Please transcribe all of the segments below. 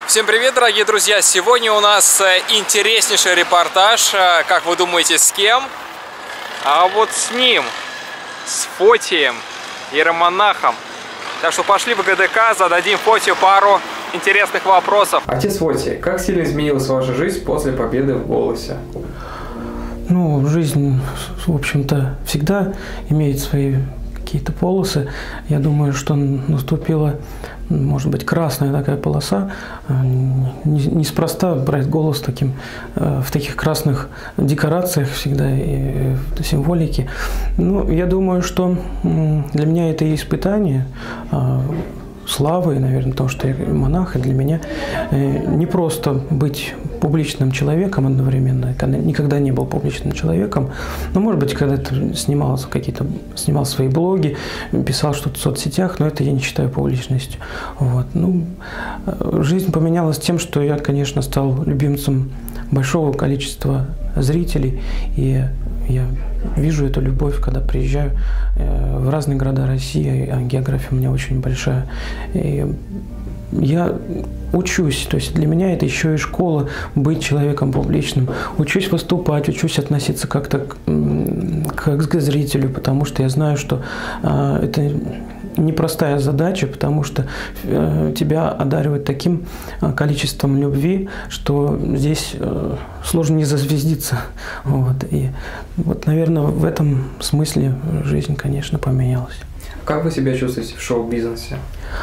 Всем привет, дорогие друзья! Сегодня у нас интереснейший репортаж. Как вы думаете, с кем? А вот с ним, с Фотием, иеромонахом. Так что пошли в ГДК, зададим Фотию пару интересных вопросов. Отец Фотий, как сильно изменилась ваша жизнь после победы в «Голосе»? Ну, жизнь, в общем-то, всегда имеет свои какие-то полосы. Я думаю, что наступила, может быть, красная такая полоса. Неспроста брать «Голос» таким, в таких красных декорациях всегда и символике. Ну, я думаю, что для меня это и испытание славы, наверное, потому что я монах, и для меня не просто быть публичным человеком одновременно, никогда не был публичным человеком, но, может быть, когда-то снимал свои блоги, писал что-то в соцсетях, но это я не считаю публичностью. Вот. Ну, жизнь поменялась тем, что я, конечно, стал любимцем большого количества зрителей, и я вижу эту любовь, когда приезжаю в разные города России, а география у меня очень большая. И я учусь, то есть для меня это еще и школа быть человеком публичным. Учусь выступать, учусь относиться как-то как к зрителю, потому что я знаю, что это непростая задача, потому что тебя одаривают таким количеством любви, что здесь сложно не зазвездиться. Вот. И вот, наверное, в этом смысле жизнь, конечно, поменялась. Как вы себя чувствуете в шоу-бизнесе?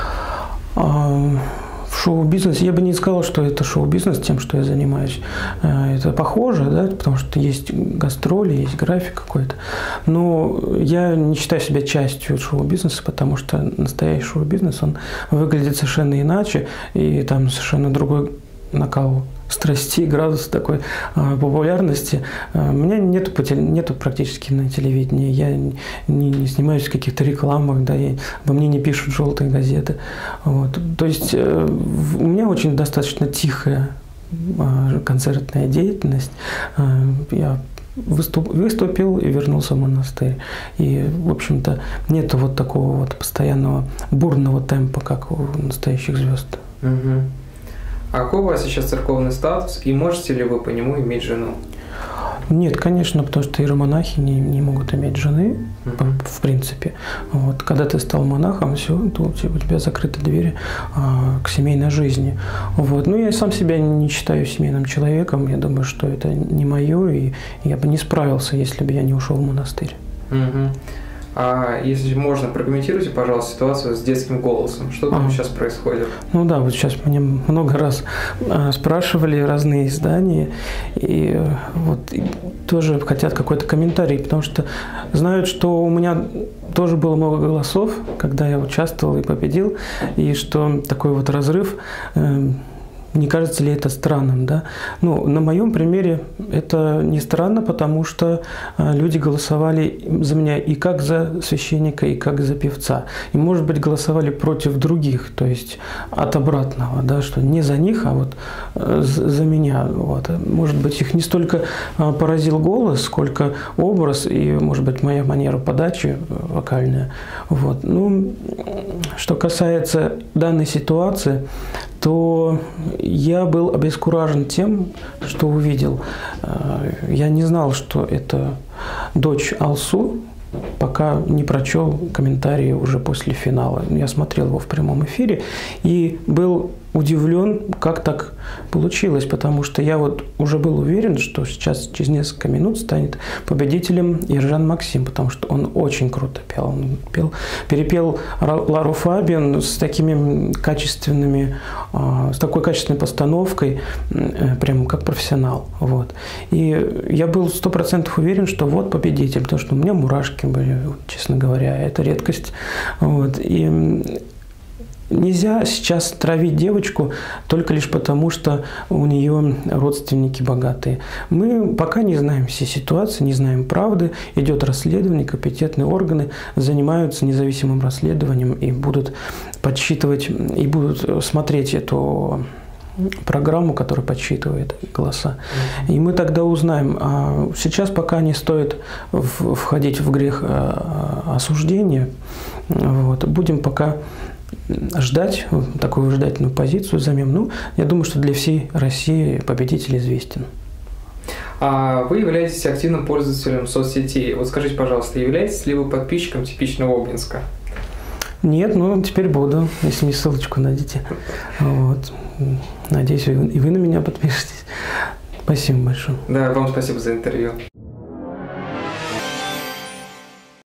В шоу-бизнесе я бы не сказал, что это шоу-бизнес тем, что я занимаюсь. Это похоже, да, потому что есть гастроли, есть график какой-то. Но я не считаю себя частью шоу-бизнеса, потому что настоящий шоу-бизнес, он выглядит совершенно иначе, и там совершенно другой накал страсти, градус такой популярности. Меня нету практически на телевидении. Я не снимаюсь в каких-то рекламах, да, обо мне не пишут желтые газеты. Вот. То есть у меня очень достаточно тихая концертная деятельность. Я выступил и вернулся в монастырь. И, в общем-то, нет вот такого вот постоянного бурного темпа, как у настоящих звезд. Угу. А какой у вас сейчас церковный статус, и можете ли вы по нему иметь жену? Нет, конечно, потому что иеромонахи не могут иметь жены, в принципе. Вот. Когда ты стал монахом, все, у тебя закрыты двери к семейной жизни. Вот. Ну, я сам себя не считаю семейным человеком, я думаю, что это не мое, и я бы не справился, если бы я не ушел в монастырь. А если можно, прокомментируйте, пожалуйста, ситуацию с детским голосом. Что там сейчас происходит? Ну да, вот сейчас меня много раз спрашивали разные издания, и вот и тоже хотят какой-то комментарий, потому что знают, что у меня тоже было много голосов, когда я участвовал и победил, и что такой вот разрыв. Не кажется ли это странным, да? Ну, на моем примере это не странно, потому что люди голосовали за меня и как за священника, и как за певца. И, может быть, голосовали против других, то есть от обратного, да, что не за них, а вот за меня. Вот. Может быть, их не столько поразил голос, сколько образ и, может быть, моя манера подачи вокальная. Вот. Ну, что касается данной ситуации, то я был обескуражен тем, что увидел. Я не знал, что это дочь Алсу, пока не прочел комментарии уже после финала. Я смотрел его в прямом эфире и был удивлен, как так получилось, потому что я вот уже был уверен, что сейчас через несколько минут станет победителем Ержан Максим, потому что он очень круто пел. Он перепел Лару Фабиан с такими качественными, с такой качественной постановкой, прям как профессионал. Вот. И я был 100% уверен, что вот победитель, потому что у меня мурашки были, честно говоря, это редкость. Вот. И нельзя сейчас травить девочку только лишь потому, что у нее родственники богатые. Мы пока не знаем всей ситуации, не знаем правды. Идет расследование, компетентные органы занимаются независимым расследованием и будут подсчитывать, и будут смотреть эту программу, которая подсчитывает голоса. И мы тогда узнаем. А сейчас пока не стоит входить в грех осуждения. Вот. Будем пока ждать такую выжидательную позицию займем. Ну, я думаю, что для всей России победитель известен. А вы являетесь активным пользователем соцсетей. Вот скажите, пожалуйста, являетесь ли вы подписчиком типичного Обнинска? Нет, но теперь буду, если мне ссылочку найдете. Вот. Надеюсь, и вы на меня подпишетесь. Спасибо большое. Да, вам спасибо за интервью.